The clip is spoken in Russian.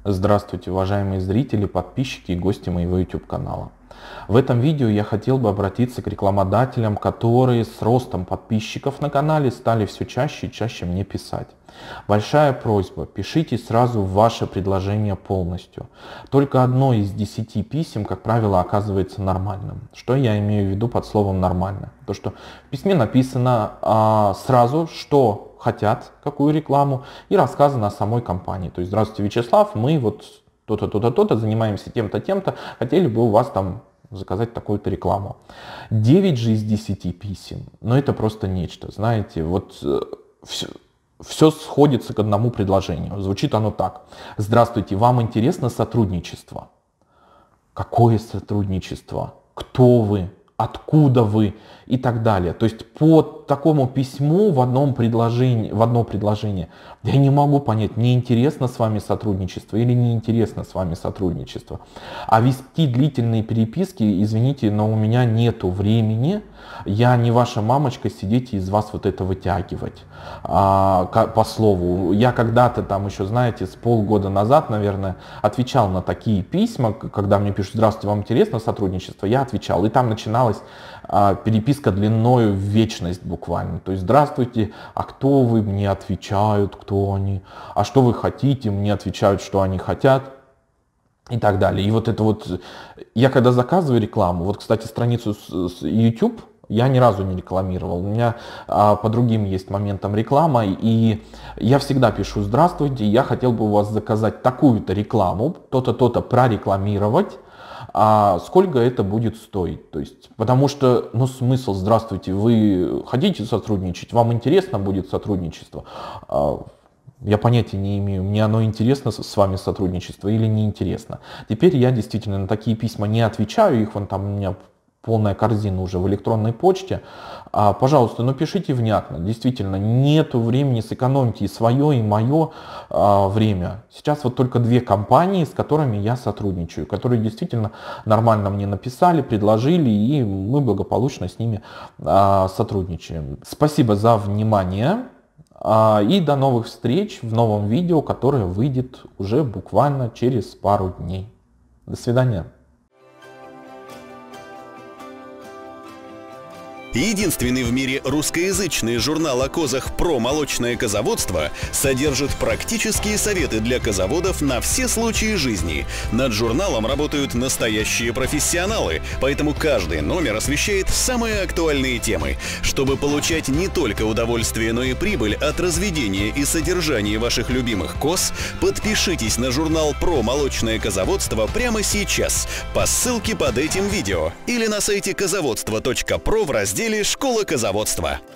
Здравствуйте, уважаемые зрители, подписчики и гости моего YouTube канала. В этом видео я хотел бы обратиться к рекламодателям, которые с ростом подписчиков на канале стали все чаще и чаще мне писать. Большая просьба, пишите сразу ваше предложение полностью. Только одно из 10 писем, как правило, оказывается нормальным. Что я имею в виду под словом «нормально»? То, что в письме написано сразу, что хотят, какую рекламу, и рассказано о самой компании. То есть: здравствуйте, Вячеслав, мы вот то-то, то-то, то-то, занимаемся тем-то, тем-то, хотели бы у вас там заказать такую-то рекламу. 9 же из 10 писем, но это просто нечто, знаете, вот все сходится к одному предложению. Звучит оно так: здравствуйте, вам интересно сотрудничество? Какое сотрудничество? Кто вы? Откуда вы? И так далее. То есть по такому письму в одно предложение я не могу понять, мне интересно с вами сотрудничество или не интересно с вами сотрудничество. А вести длительные переписки, извините, но у меня нету времени. Я не ваша мамочка сидеть и из вас вот это вытягивать по слову. Я когда-то там еще, знаете, с полгода назад, наверное, отвечал на такие письма, когда мне пишут: здравствуйте, вам интересно сотрудничество? Я отвечал, и там начиналась переписка длиною в вечность буквально. То есть: здравствуйте, а кто вы? Мне отвечают, кто они. А что вы хотите? Мне отвечают, что они хотят. И так далее. И вот это вот, я когда заказываю рекламу, вот, кстати, страницу с YouTube я ни разу не рекламировал. У меня по другим есть моментам реклама, и я всегда пишу: здравствуйте, я хотел бы у вас заказать такую-то рекламу, то-то, то-то прорекламировать. Сколько это будет стоить? То есть, потому что, ну, смысл: здравствуйте, вы хотите сотрудничать, вам интересно будет сотрудничество? Я понятия не имею, мне оно интересно с вами сотрудничество или не интересно. Теперь я действительно на такие письма не отвечаю, их вон там у меня полная корзина уже в электронной почте. Пожалуйста, ну пишите внятно. Действительно, нету времени, сэкономьте и свое, и мое время. Сейчас вот только 2 компании, с которыми я сотрудничаю, которые действительно нормально мне написали, предложили, и мы благополучно с ними сотрудничаем. Спасибо за внимание. И до новых встреч в новом видео, которое выйдет уже буквально через пару дней. До свидания. Единственный в мире русскоязычный журнал о козах про молочное козоводство содержит практические советы для козоводов на все случаи жизни. Над журналом работают настоящие профессионалы, поэтому каждый номер освещает самые актуальные темы. Чтобы получать не только удовольствие, но и прибыль от разведения и содержания ваших любимых коз, подпишитесь на журнал про молочное козоводство прямо сейчас по ссылке под этим видео или на сайте козоводство.про в разделе «Школа козоводства».